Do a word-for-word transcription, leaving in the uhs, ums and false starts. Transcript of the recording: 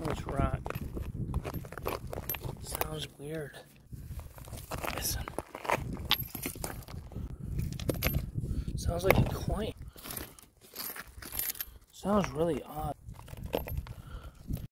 on this rock. Sounds weird. Listen. Sounds like a coin. Sounds really odd.